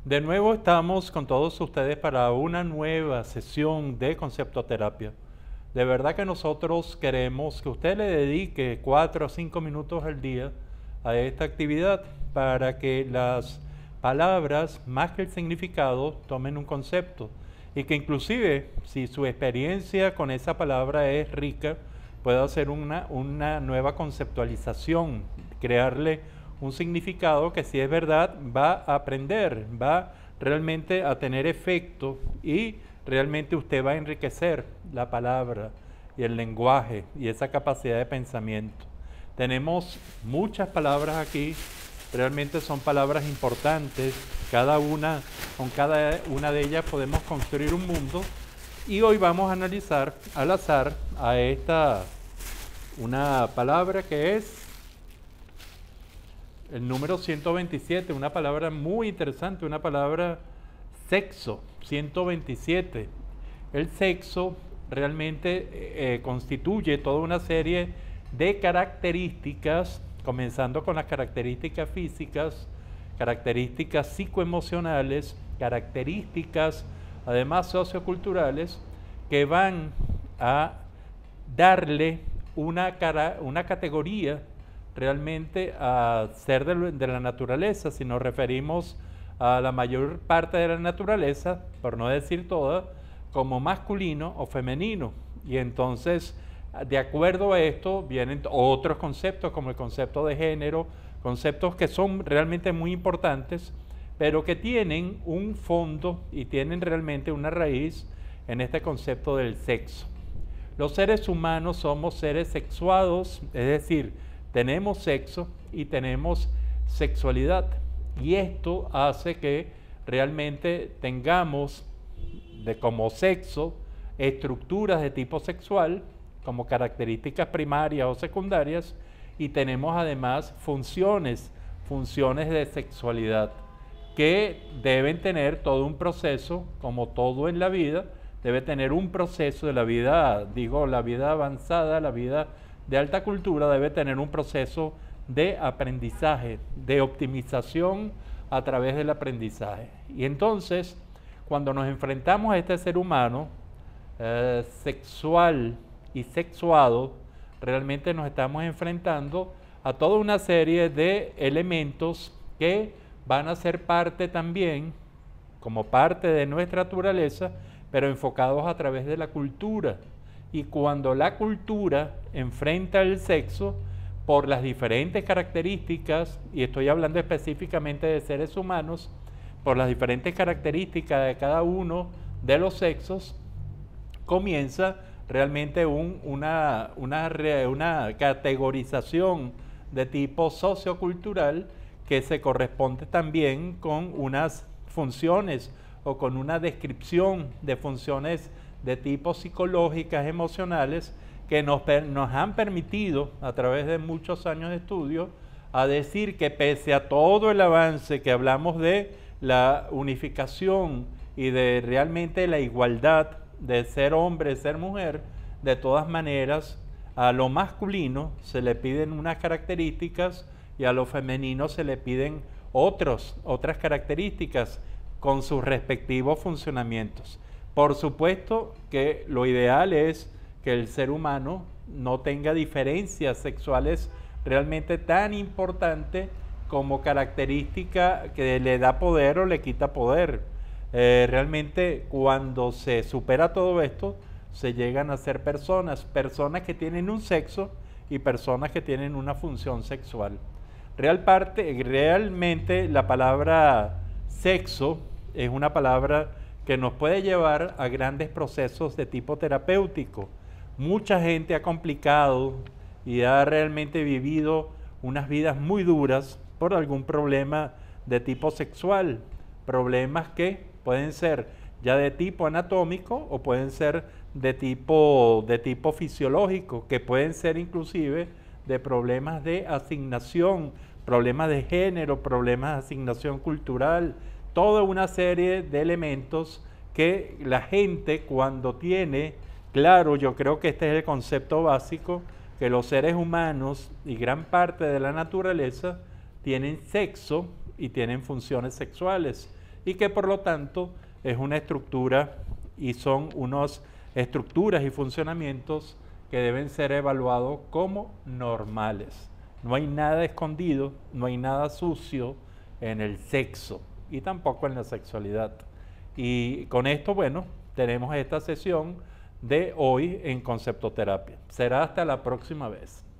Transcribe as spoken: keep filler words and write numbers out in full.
De nuevo estamos con todos ustedes para una nueva sesión de conceptoterapia. De verdad que nosotros queremos que usted le dedique cuatro o cinco minutos al día a esta actividad para que las palabras, más que el significado, tomen un concepto y que inclusive si su experiencia con esa palabra es rica, pueda hacer una, una nueva conceptualización, crearle un significado que si es verdad va a aprender, va realmente a tener efecto y realmente usted va a enriquecer la palabra y el lenguaje y esa capacidad de pensamiento. Tenemos muchas palabras aquí, realmente son palabras importantes, cada una, con cada una de ellas podemos construir un mundo y hoy vamos a analizar al azar a esta, una palabra que es el número ciento veintisiete, una palabra muy interesante, una palabra sexo, ciento veintisiete. El sexo realmente eh, constituye toda una serie de características, comenzando con las características físicas, características psicoemocionales, características además socioculturales, que van a darle una, cara, una categoría realmente a ser de, de la naturaleza. Si nos referimos a la mayor parte de la naturaleza, por no decir toda, como masculino o femenino. Y entonces, de acuerdo a esto, vienen otros conceptos como el concepto de género, conceptos que son realmente muy importantes, pero que tienen un fondo y tienen realmente una raíz en este concepto del sexo. Los seres humanos somos seres sexuados, es decir, tenemos sexo y tenemos sexualidad. Y esto hace que realmente tengamos de como sexo estructuras de tipo sexual como características primarias o secundarias y tenemos además funciones, funciones de sexualidad que deben tener todo un proceso, como todo en la vida, debe tener un proceso de la vida, digo, la vida avanzada, la vida de alta cultura debe tener un proceso de aprendizaje, de optimización a través del aprendizaje. Y entonces, cuando nos enfrentamos a este ser humano eh, sexual y sexuado, realmente nos estamos enfrentando a toda una serie de elementos que van a ser parte también, como parte de nuestra naturaleza, pero enfocados a través de la cultura. Y cuando la cultura enfrenta el sexo por las diferentes características, y estoy hablando específicamente de seres humanos, por las diferentes características de cada uno de los sexos, comienza realmente un, una, una, una categorización de tipo sociocultural que se corresponde también con unas funciones o con una descripción de funciones de tipo psicológicas, emocionales, que nos, nos han permitido a través de muchos años de estudio a decir que pese a todo el avance que hablamos de la unificación y de realmente la igualdad de ser hombre, ser mujer, de todas maneras a lo masculino se le piden unas características y a lo femenino se le piden otros, otras características con sus respectivos funcionamientos. Por supuesto que lo ideal es que el ser humano no tenga diferencias sexuales realmente tan importantes como característica que le da poder o le quita poder. Eh, realmente cuando se supera todo esto, se llegan a ser personas, personas que tienen un sexo y personas que tienen una función sexual. Real parte, realmente la palabra sexo es una palabra que nos puede llevar a grandes procesos de tipo terapéutico. Mucha gente ha complicado y ha realmente vivido unas vidas muy duras por algún problema de tipo sexual, problemas que pueden ser ya de tipo anatómico o pueden ser de tipo, de tipo fisiológico, que pueden ser inclusive de problemas de asignación, problemas de género, problemas de asignación cultural, toda una serie de elementos que la gente cuando tiene claro, yo creo que este es el concepto básico, que los seres humanos y gran parte de la naturaleza tienen sexo y tienen funciones sexuales. y que por lo tanto es una estructura y son unas estructuras y funcionamientos que deben ser evaluados como normales. No hay nada escondido, no hay nada sucio en el sexo y tampoco en la sexualidad. Y con esto, bueno, tenemos esta sesión de hoy en conceptoterapia. Será hasta la próxima vez.